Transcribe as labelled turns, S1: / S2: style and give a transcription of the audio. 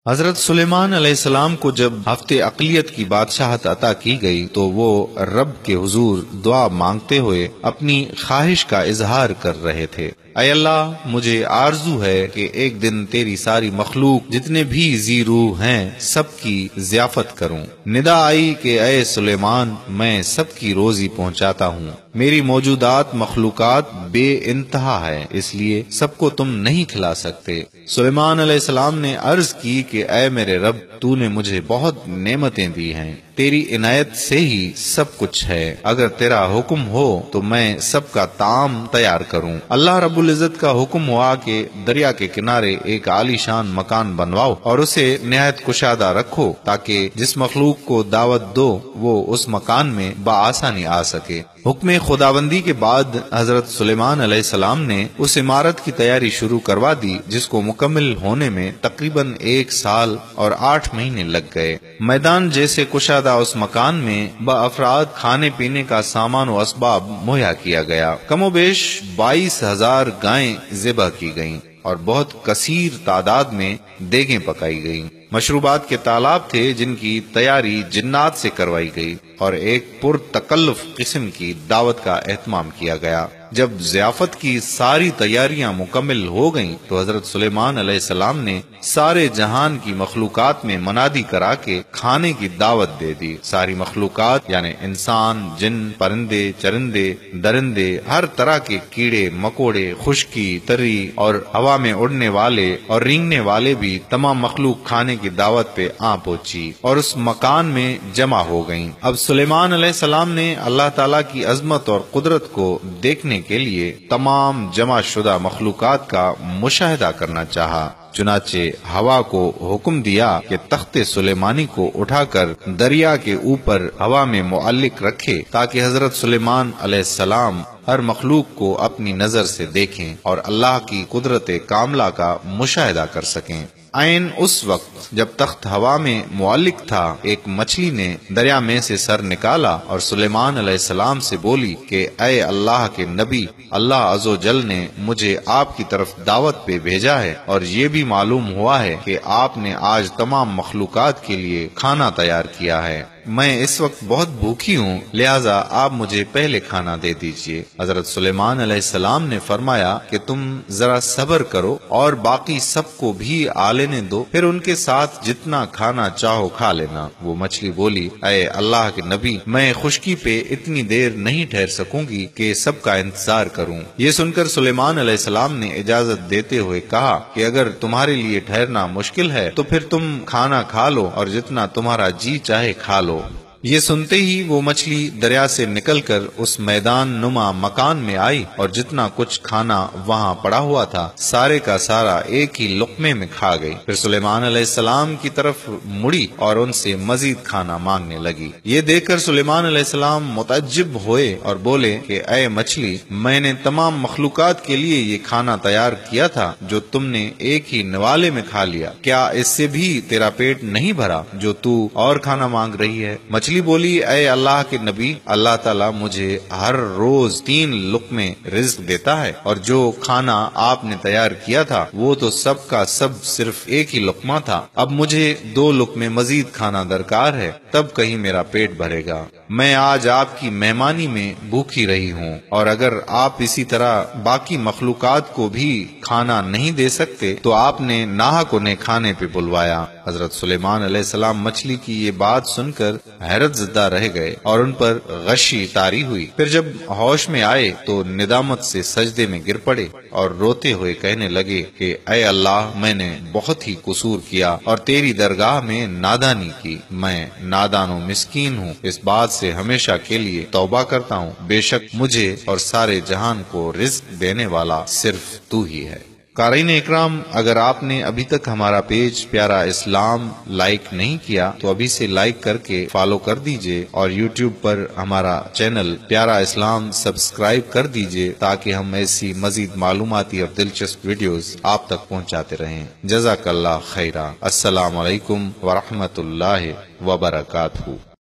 S1: حضرت سلیمان علیہ السلام کو جب ہفتے عقلیت کی بادشاہت عطا کی گئی تو وہ رب کے حضور دعا مانگتے ہوئے اپنی خواہش کا اظہار کر رہے تھے۔ اے اللہ، مجھے آرزو ہے کہ ایک دن تیری ساری مخلوق جتنے بھی ذی روح ہیں سب کی ضیافت کروں۔ ندا آئی کہ اے سلیمان، میں سب کی روزی پہنچاتا ہوں، میری موجودات مخلوقات بے انتہا ہے، اس لیے سب کو تم نہیں کھلا سکتے۔ سلیمان علیہ السلام نے عرض کی کہ اے میرے رب، تو نے مجھے بہت نعمتیں دی ہیں، تیری عنایت سے ہی سب کچھ ہے، اگر تیرا حکم ہو تو میں سب کا طعام تیار کروں۔ اللہ رب العزت کا حکم ہوا کہ دریا کے کنارے ایک عالی شان مکان بنواؤ اور اسے نہایت کشادہ رکھو تاکہ جس مخلوق کو دعوت دو وہ اس مکان میں بآسانی آ سکے۔ حکم خداوندی کے بعد حضرت سلیمان علیہ السلام نے اس عمارت کی تیاری شروع کروا دی جس کو مکمل ہونے میں تقریباً 1 سال اور 8 مہینے لگ گئے۔ میدان جیسے کشادہ اس مکان میں بافراد کھانے پینے کا سامان و اسباب مہیا کیا گیا۔ کم و بیش 22,000 گائیں ذبح کی گئیں اور بہت کثیر تعداد میں دیگیں پکائی گئیں۔ مشروبات کے تالاب تھے جن کی تیاری جنات سے کروائی گئی اور ایک پرتکلف قسم کی دعوت کا اہتمام کیا گیا۔ جب ضیافت کی ساری تیاریاں مکمل ہو گئیں تو حضرت سلیمان علیہ السلام نے سارے جہان کی مخلوقات میں منادی کرا کے کھانے کی دعوت دے دی۔ ساری مخلوقات یعنی انسان، جن، پرندے، چرندے، درندے، ہر طرح کے کیڑے مکوڑے، خشکی، تری اور ہوا میں اڑنے والے اور رینگنے والے بھی تمام مخلوق کھانے کی دعوت پہ آ پہنچی اور اس مکان میں جمع ہو گئیں۔ اب سلیمان علیہ السلام نے اللہ تعالیٰ کی عظمت اور قدرت کو دیکھنے کے لیے تمام جمع شدہ مخلوقات کا مشاہدہ کرنا چاہا، چنانچہ ہوا کو حکم دیا کہ تخت سلیمانی کو اٹھا کر دریا کے اوپر ہوا میں معلق رکھے تاکہ حضرت سلیمان علیہ السلام ہر مخلوق کو اپنی نظر سے دیکھیں اور اللہ کی قدرت کاملہ کا مشاہدہ کر سکیں۔ عین اس وقت جب تخت ہوا میں معلق تھا، ایک مچھلی نے دریا میں سے سر نکالا اور سلیمان علیہ السلام سے بولی کہ اے اللہ کے نبی، اللہ عز و جل نے مجھے آپ کی طرف دعوت پہ بھیجا ہے اور یہ بھی معلوم ہوا ہے کہ آپ نے آج تمام مخلوقات کے لیے کھانا تیار کیا ہے۔ میں اس وقت بہت بھوکی ہوں، لہٰذا آپ مجھے پہلے کھانا دے دیجئے۔ حضرت سلیمان علیہ السلام نے فرمایا کہ تم ذرا صبر کرو اور باقی سب کو بھی آ لینے دو، پھر ان کے ساتھ جتنا کھانا چاہو کھا لینا۔ وہ مچھلی بولی، اے اللہ کے نبی، میں خشکی پہ اتنی دیر نہیں ٹھہر سکوں گی کہ سب کا انتظار کروں۔ یہ سن کر سلیمان علیہ السلام نے اجازت دیتے ہوئے کہا کہ اگر تمہارے لیے ٹھہرنا مشکل ہے تو پھر تم کھانا کھا لو اور جتنا تمہارا جی چاہے کھا لو۔ یہ سنتے ہی وہ مچھلی دریا سے نکل کر اس میدان نما مکان میں آئی اور جتنا کچھ کھانا وہاں پڑا ہوا تھا سارے کا سارا ایک ہی لقمے میں کھا گئی۔ پھر سلیمان علیہ السلام کی طرف مڑی اور ان سے مزید کھانا مانگنے لگی۔ یہ دیکھ کر سلیمان علیہ السلام متعجب ہوئے اور بولے کہ اے مچھلی، میں نے تمام مخلوقات کے لیے یہ کھانا تیار کیا تھا جو تم نے ایک ہی نوالے میں کھا لیا، کیا اس سے بھی تیرا پیٹ نہیں بھرا جو تو اور کھانا مانگ رہی ہے؟ مچھلی بولی، اے اللہ کے نبی، اللہ تعالیٰ مجھے ہر روز 3 لقمے رزق دیتا ہے اور جو کھانا آپ نے تیار کیا تھا وہ تو سب کا سب صرف ایک ہی لقمہ تھا، اب مجھے 2 لقمے مزید کھانا درکار ہے، تب کہیں میرا پیٹ بھرے گا۔ میں آج آپ کی مہمانی میں بھوکی رہی ہوں اور اگر آپ اسی طرح باقی مخلوقات کو بھی کھانا نہیں دے سکتے تو آپ نے ناحق انہیں کھانے پہ بلوایا۔ حضرت سلیمان علیہ السلام مچھلی کی یہ بات سن کر حیرت زدہ رہ گئے اور ان پر غشی طاری ہوئی۔ پھر جب ہوش میں آئے تو ندامت سے سجدے میں گر پڑے اور روتے ہوئے کہنے لگے کہ اے اللہ، میں نے بہت ہی قصور کیا اور تیری درگاہ میں نادانی کی، میں نادان و مسکین ہوں، اس بات سے ہمیشہ کے لیے توبہ کرتا ہوں، بے شک مجھے اور سارے جہان کو رزق دینے والا صرف تو ہی ہے۔ قارئین اکرام، اگر آپ نے ابھی تک ہمارا پیج پیارا اسلام لائک نہیں کیا تو ابھی سے لائک کر کے فالو کر دیجئے اور یوٹیوب پر ہمارا چینل پیارا اسلام سبسکرائب کر دیجئے تاکہ ہم ایسی مزید معلوماتی اور دلچسپ ویڈیوز آپ تک پہنچاتے رہیں۔ جزاک اللہ خیرہ۔ السلام علیکم ورحمۃ اللہ وبرکاتہ۔